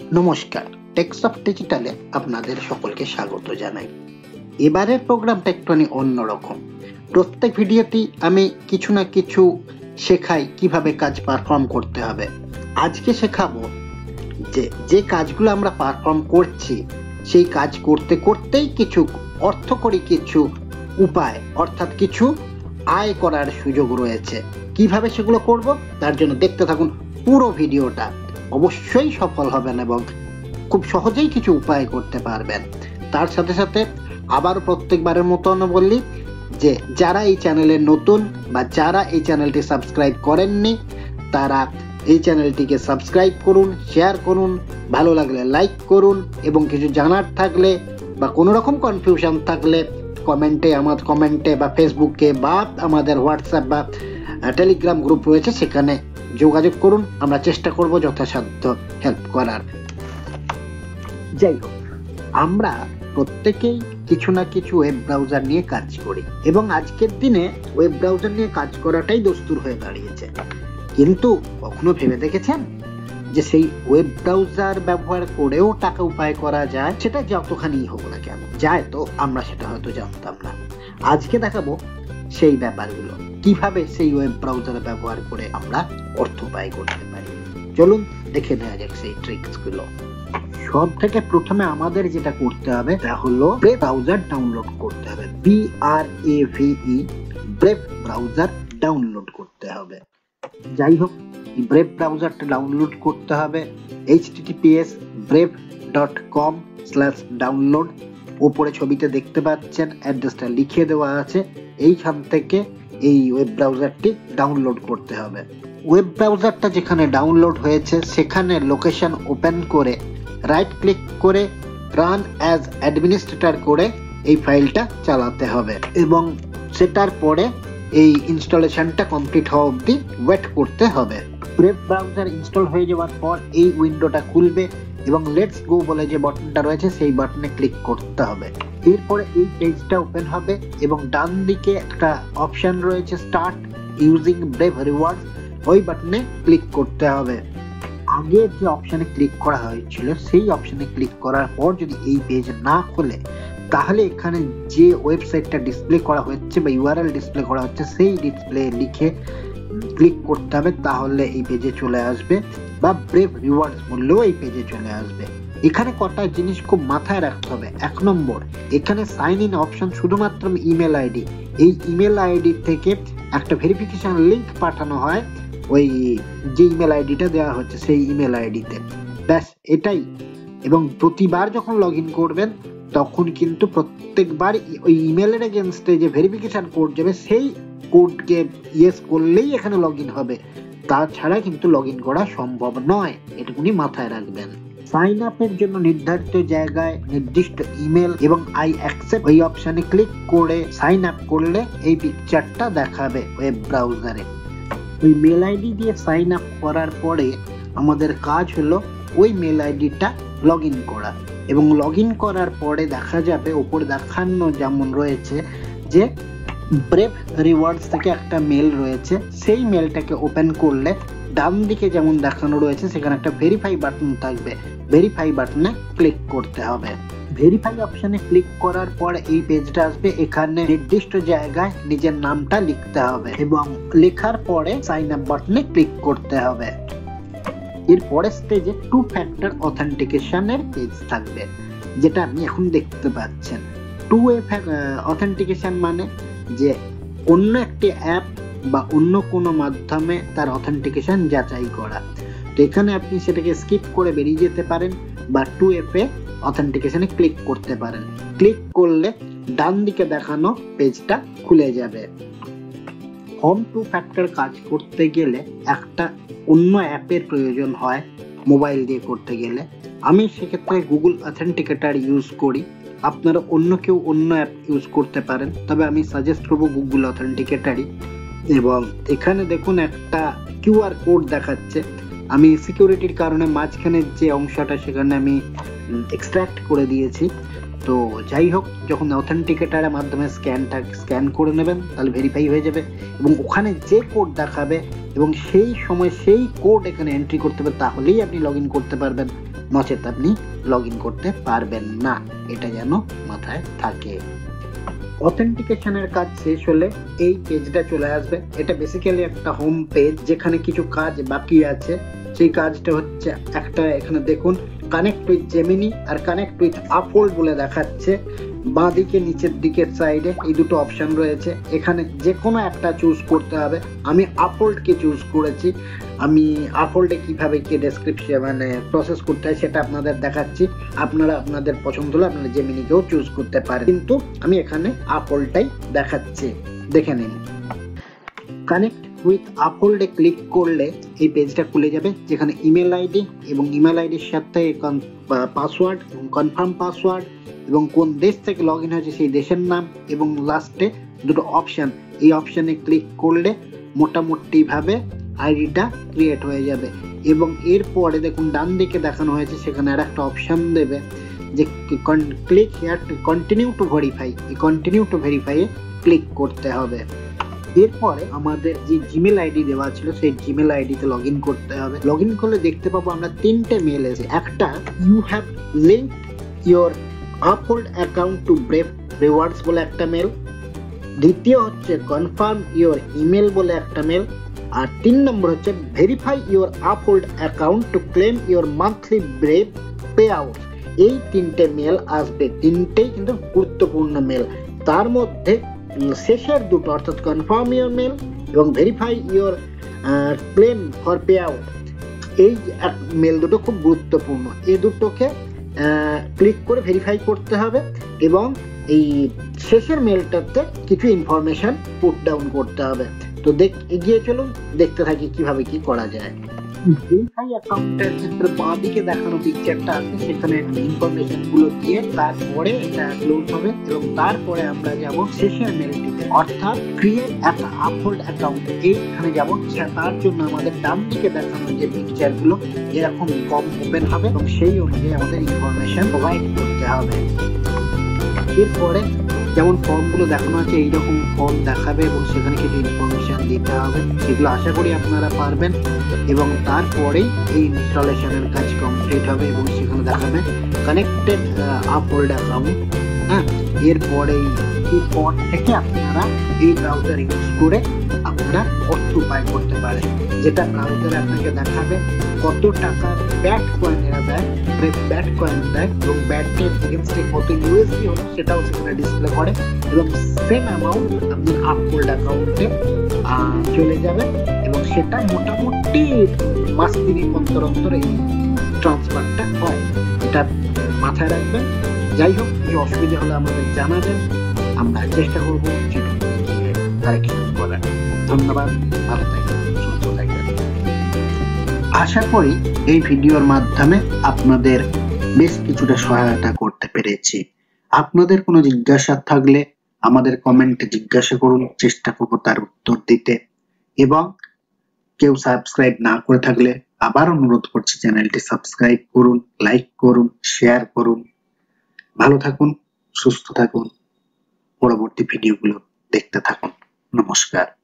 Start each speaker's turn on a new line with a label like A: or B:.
A: নমস্কার, text of ডিজিটালে আপনাদের সকলকে স্বাগত জানাই। এবারের প্রোগ্রামটা একটুখানি অন্যরকম। প্রত্যেক ভিডিওতেই আমি কিছু না কিছু শেখাই কিভাবে কাজ পারফর্ম করতে হবে। আজকে শেখাবো যে কাজগুলো আমরা পারফর্ম করছি সেই কাজ করতে করতেই কিছু অর্থকরী কিছু উপায় অর্থাৎ কিছু আয় করার সুযোগ রয়েছে। কিভাবে সেগুলো করব তার জন্য দেখতে থাকুন পুরো ভিডিওটা। অবশ্যই সফল হবেন এবং খুব সহজেই কিছু উপায় করতে পারবেন। তার সাথে সাথে আবার প্রত্যেকবারের মতন বললি যে যারা এই চ্যানেলে নতুন বা যারা এই চ্যানেলটি সাবস্ক্রাইব করেননি তারা এই চ্যানেলটিকে সাবস্ক্রাইব করুন, শেয়ার করুন, ভালো লাগলে লাইক করুন এবং কিছু জানার থাকলে বা কোনো রকম কনফিউশন থাকলে কমেন্টে বা ফেসবুকে বা আমাদের হোয়াটসঅ্যাপ বা টেলিগ্রাম গ্রুপ রয়েছে সেখানে যোগাযোগ করুন। আমরা চেষ্টা করব যথাসাধ্য হেল্প করার। যাই হোক, আমরা প্রত্যেকেই কিছু না কিছু ওয়েব ব্রাউজার নিয়ে কাজ করি এবং আজকের দিনে ওয়েব ব্রাউজার নিয়ে কাজ করাটাই দস্তুর হয়ে দাঁড়িয়েছে। কিন্তু কখনো ভেবে দেখেছেন যে সেই ওয়েব ব্রাউজার ব্যবহার করেও টাকা উপায় করা যায়? সেটা যতখানি হোক না কেন যায়, তো আমরা সেটা হয়তো জানতাম না। আজকে দেখাবো সেই ব্যাপারগুলো, কিভাবে সেই ওয়েব ব্রাউজার ব্যবহার করে আমরা অর্থ উপায় করতে পারি। চলুন দেখে নেওয়া যাক সেই ট্রিক্স গুলো। সব থেকে প্রথমে আমাদের যেটা করতে হবে তা হলো ব্রেভ ব্রাউজার ডাউনলোড করতে হবে। BRAVE ব্রেভ ব্রাউজার ডাউনলোড করতে হবে। যাই হোক, এই ব্রেভ ব্রাউজারটা ডাউনলোড করতে হবে https://brave.com/download। উপরে ছবিতে দেখতে পাচ্ছেন অ্যাড্রেসটা লিখে দেওয়া আছে। এইখান থেকে এই ওয়েব ব্রাউজারটি ডাউনলোড করতে হবে। ওয়েব ব্রাউজারটা যেখানে ডাউনলোড হয়েছে সেখানে লোকেশন ওপেন করে রাইট ক্লিক করে রান অ্যাজ অ্যাডমিনিস্ট্রেটর করে এই ফাইলটা চালাতে হবে এবং সেটার পরে এই ইনস্টলেশনটা কমপ্লিট হওয়া অবধি ওয়েট করতে হবে। ব্রেভ ব্রাউজার ইনস্টল হয়ে যাওয়ার পর এই উইন্ডোটা খুলবে এবং লেটস গো বলে যে বাটনটা রয়েছে সেই বাটনে ক্লিক করতে হবে। এরপরে এই পেজটা ওপেন হবে এবং ডান দিকে একটা অপশন রয়েছে স্টার্ট ইউজিং ব্রেভ রিওয়ার্ডস, ওই বাটনে ক্লিক করতে হবে। আগে যে অপশনে ক্লিক করা হয়েছিল সেই অপশনে ক্লিক করার পর যদি এই পেজ না খোলে তাহলে এখানে যে ওয়েবসাইটটা ডিসপ্লে করা হচ্ছে বা ইউআরএল ডিসপ্লে করা হচ্ছে সেই ডিসপ্লে লিখে ক্লিক করতে হবে, তাহলে এই পেজে চলে আসবে বা ব্রেভ রিওয়ার্ডস বললেও এই পেজে চলে আসবে। এখানে কটা জিনিস খুব মাথায় রাখতে হবে। 1 নম্বর, এখানে সাইন ইন অপশন শুধুমাত্র ইমেল আইডি, এই ইমেল আইডি থেকে একটা ভেরিফিকেশন লিংক পাঠানো হয় ওই যে ইমেল আইডিটা দেওয়া হচ্ছে সেই ইমেল আইডিতে, ব্যাস এটাই। এবং প্রতিবার যখন লগ ইন করবেন তখন কিন্তু প্রত্যেকবার ওই ইমেলের এগেনস্টে যে ভেরিফিকেশন কোড যাবে সেই কোডকে ইয়েস করলেই এখানে লগ ইন হবে, তাছাড়া কিন্তু লগ ইন করা সম্ভব নয়, এটুকুনি মাথায় রাখবেন। সাইন আপের জন্য নির্ধারিত জায়গায় নির্দিষ্ট ইমেল এবং আই অ্যাকসেপ্ট ওই অপশনে ক্লিক করে সাইন আপ করলে এই পিকচারটা দেখাবে ওয়েব ব্রাউজারে। ওই মেল আইডি দিয়ে সাইন আপ করার পরে আমাদের কাজ হলো ওই মেল আইডিটা লগ ইন করা এবং লগ ইন করার পরে দেখা যাবে উপরে দেখানো যেমন রয়েছে যে ব্রেভ রিওয়ার্ডস থেকে একটা মেল রয়েছে, সেই মেলটাকে ওপেন করলে ডান দিকে যেমন দেখানো রয়েছে সেখানে একটা ভেরিফাই বাটন থাকবে, ভেরিফাই বাটনে ক্লিক করতে হবে। ভেরিফাই অপশনে ক্লিক করার পর এই পেজটা আসবে। এখানে নির্দিষ্ট জায়গায় নিজের নামটা লিখতে হবে এবং লেখার পরে সাইন আপ বাটনে ক্লিক করতে হবে। এর পরের স্টেজে 2 ফ্যাক্টর অথেন্টিকেশনের পেজ থাকবে, যেটা আপনি এখন দেখতে পাচ্ছেন। 2 অথেন্টিকেশন মানে যে অন্য একটি অ্যাপ বা অন্য কোনো মাধ্যমে তার অথেন্টিকেশন যাচাই করা। তো এখানে আপনি সেটাকে স্কিপ করে বেরিয়ে যেতে পারেন বা 2FA অথেন্টিকেশনে ক্লিক করতে পারেন। ক্লিক করলে ডান দিকে দেখানো পেজটা খুলে যাবে। হোম 2 ফ্যাক্টর কাজ করতে গেলে একটা অন্য অ্যাপের প্রয়োজন হয় মোবাইল দিয়ে করতে গেলে। আমি সেক্ষেত্রে গুগল অথেন্টিকেটর ইউজ করি, আপনারা অন্য কেউ অন্য অ্যাপ ইউজ করতে পারেন, তবে আমি সাজেস্ট করব গুগল অথেন্টিকেটরই। এবং এখানে দেখুন একটা কিউআর কোড দেখাচ্ছে, আমি সিকিউরিটির কারণে মাঝখানের যে অংশটা সেখানে আমি এক্সট্রাক্ট করে দিয়েছি। তো যাই হোক, যখন অথেন্টিকেটারের মাধ্যমে স্ক্যান করে নেবেন তাহলে ভেরিফাই হয়ে যাবে এবং ওখানে যে কোড দেখাবে এবং সেই সময় সেই কোড এখানে এন্ট্রি করতে হবে, তাহলেই আপনি লগ ইন করতে পারবেন, নচেত আপনি লগ ইন করতে পারবেন না। এটা যেন মাথায় থাকে। অথেন্টিকেশনের কাজ শেষ হলে এই পেজটা চলে আসবে। এটা বেসিক্যালি একটা হোম পেজ যেখানে কিছু কাজ বাকি আছে। সেই কাজটা হচ্ছে একটা, এখানে দেখুন কানেক্ট উইথ জেমিনি আর কানেক্ট উইথ আপহোল্ড বলে দেখাচ্ছে। বাঁ দিকে নিচের দিকের সাইডে এই দুটো অপশন রয়েছে, এখানে যে কোনো একটা চুজ করতে হবে। আমি আপহোল্ডকে চুজ করেছি। আমি আপহোল্ডে কিভাবে কি ডেসক্রিপশন মানে প্রসেস করতে হয় সেটা আপনাদের দেখাচ্ছি। আপনারা আপনাদের পছন্দ হলে আপনারা জেমিনিকেও চুজ করতে পারেন, কিন্তু আমি এখানে আপহোল্ডটাই দেখাচ্ছি, দেখে নিন। কানেক্ট উইথ আপহোল্ডে ক্লিক করলে এই পেজটা খুলে যাবে, যেখানে ইমেল আইডি এবং ইমেল আইডির সাথে পাসওয়ার্ড এবং কনফার্ম পাসওয়ার্ড এবং কোন দেশ থেকে লগ ইন হয়েছে সেই দেশের নাম এবং লাস্টে দুটো অপশন। এই অপশনে ক্লিক করলে মোটামুটি ভাবে আইডিটা ক্রিয়েট হয়ে যাবে এবং এরপরে দেখুন ডান দিকে দেখানো হয়েছে, সেখানে আর একটা অপশন দেবে যে click here to continue to verify. এই কন্টিনিউ টু ভেরিফাই এ ক্লিক করতে হবে। এরপরে আমাদের যে জিমেল আইডি দেওয়া ছিল সেই জিমেল আইডিতে লগ ইন করতে হবে। লগ ইন করলে দেখতে পাবো আমরা তিনটে মেল এসে, একটা you have link your Uphold account to Brave Rewards বলে একটা মেল, দ্বিতীয় হচ্ছে কনফার্ম ইউর ইমেল বলে একটা মেল, আর 3 নম্বর হচ্ছে verify your Uphold account to claim your monthly Brave pay out. এই তিনটে মেল আসবে, তিনটেই কিন্তু গুরুত্বপূর্ণ মেল। তার মধ্যে শেষের দুটো অর্থাৎ কনফার্ম ইউর মেল এবং verify your claim for pay out, এই মেল দুটো খুব গুরুত্বপূর্ণ। এই দুটোকে ক্লিক করে ভেরিফাই করতে হবে এবং এই শেষের মেলটাতে কিছু ইনফরমেশন পুট ডাউন করতে হবে। তো এগিয়ে চলুন, দেখতে থাকি কিভাবে কি করা যায়। ভেরিফাই অ্যাকাউন্টের ক্ষেত্রে বাঁ দিকে দেখানো পিকচারটা আছে, সেখানে ইনফরমেশন গুলো দিয়ে তারপরে এটা ক্লোজ হবে এবং তারপরে আমরা যাব শেষের মেলটিতে অর্থাৎ ক্রিয়েট একটা আপহোল্ড অ্যাকাউন্ট। এইখানে যাব, তার জন্য আমাদের ডান দিকে দেখানো যে পিকচার গুলো এরকম কম ওপেন হবে এবং সেই অনুযায়ী আমাদের ইনফরমেশন প্রোভাইড করতে হবে। এরপরে যেমন ফর্মগুলো দেখানো আছে এইরকম ফর্ম দেখাবে এবং সেখানে কিছু ইনফরমেশন দিতে হবে, সেগুলো আশা করি আপনারা পারবেন এবং তারপরেই এই ইনস্টলেশনের কাজ কমপ্লিট হবে এবং সেখানে দেখাবে কানেক্টেড আপহোল্ড অ্যাকাউন্ট। হ্যাঁ, এরপরেই এরপর থেকে আপনারা এই ব্রাউজার ইউজ করে আপনারা অর্থ উপায় করতে পারেন, যেটা ব্রাউজারে আপনাকে দেখাবে কত টাকার ব্যাট কয়েন এরা দেয়, ব্যাট কয়েন দেয় এবং ব্যাটের এগেনস্টে কত ইউএসডি হলো সেটাও সেখানে ডিসপ্লে করে এবং সেম অ্যামাউন্ট আপনার আপহোল্ড অ্যাকাউন্টে চলে যাবে এবং সেটা মোটামুটি মাস 3 অন্তর অন্তর এই ট্রান্সফারটা হয়। এটা মাথায় রাখবেন। যাই হোক, এই অসুবিধা হলে আমাদের জানাবেন, আমরা চেষ্টা করবো কারেকশন করার। ধন্যবাদ, ভালো থাকবেন, সুস্থ থাকবেন। আশা করি এই ভিডিওর মাধ্যমে আপনাদের বেশ কিছুটা সহায়তা করতে পেরেছি। আপনাদের কোনো জিজ্ঞাসা থাকলে আমাদের কমেন্টে জিজ্ঞাসা করুন, চেষ্টা করব তার উত্তর দিতে। এবং কেউ সাবস্ক্রাইব না করে থাকলে আবার অনুরোধ করছি চ্যানেলটি সাবস্ক্রাইব করুন, লাইক করুন, শেয়ার করুন। ভালো থাকুন, সুস্থ থাকুন, পরবর্তী ভিডিওগুলো দেখতে থাকুন। নমস্কার।